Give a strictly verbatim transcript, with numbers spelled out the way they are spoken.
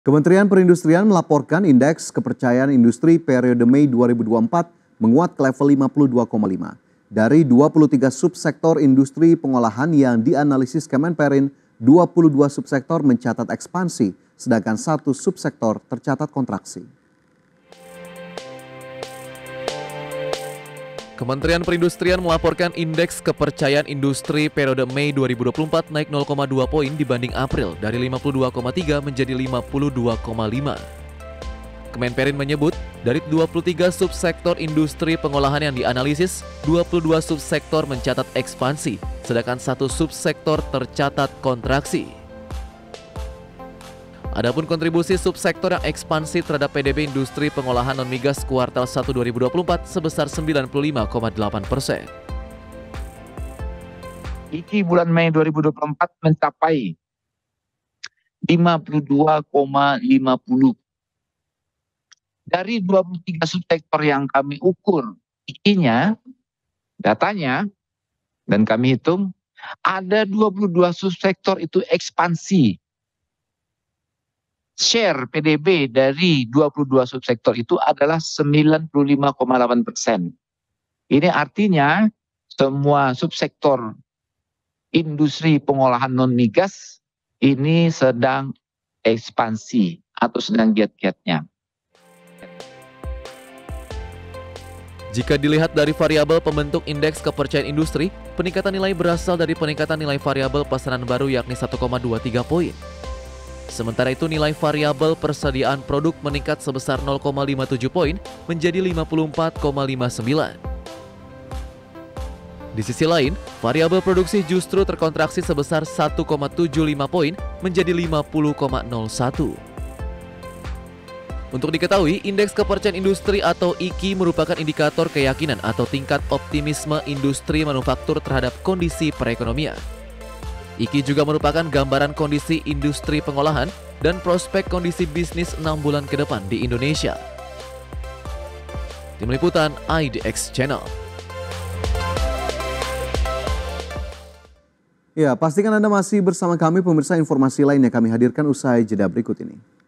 Kementerian Perindustrian melaporkan indeks kepercayaan industri periode Mei dua ribu dua puluh empat menguat ke level lima puluh dua koma lima. Dari dua puluh tiga subsektor industri pengolahan yang dianalisis Kemenperin, dua puluh dua subsektor mencatat ekspansi, sedangkan satu subsektor tercatat kontraksi. Kementerian Perindustrian melaporkan indeks kepercayaan industri periode Mei dua ribu dua puluh empat naik nol koma dua poin dibanding April dari lima puluh dua koma tiga menjadi lima puluh dua koma lima. Kemenperin menyebut dari dua puluh tiga subsektor industri pengolahan yang dianalisis, dua puluh dua subsektor mencatat ekspansi, sedangkan satu subsektor tercatat kontraksi. Adapun kontribusi subsektor yang ekspansi terhadap P D B industri pengolahan non-migas kuartal satu dua ribu dua puluh empat sebesar sembilan puluh lima koma delapan persen. I K I bulan Mei dua ribu dua puluh empat mencapai lima puluh dua koma lima puluh. Dari dua puluh tiga subsektor yang kami ukur I K I-nya, datanya, dan kami hitung, ada dua puluh dua subsektor itu ekspansi. Share P D B dari dua puluh dua subsektor itu adalah sembilan puluh lima koma delapan persen. Ini artinya semua subsektor industri pengolahan non-migas ini sedang ekspansi atau sedang giat-giatnya. Jika dilihat dari variabel pembentuk indeks kepercayaan industri, peningkatan nilai berasal dari peningkatan nilai variabel pesanan baru yakni satu koma dua tiga poin. Sementara itu nilai variabel persediaan produk meningkat sebesar nol koma lima tujuh poin menjadi lima puluh empat koma lima sembilan. Di sisi lain, variabel produksi justru terkontraksi sebesar satu koma tujuh lima poin menjadi lima puluh koma nol satu. Untuk diketahui, indeks kepercayaan industri atau I K I merupakan indikator keyakinan atau tingkat optimisme industri manufaktur terhadap kondisi perekonomian. I K I juga merupakan gambaran kondisi industri pengolahan dan prospek kondisi bisnis enam bulan ke depan di Indonesia. Tim Liputan I D X Channel. Ya, pastikan Anda masih bersama kami pemirsa, informasi lain yang kami hadirkan usai jeda berikut ini.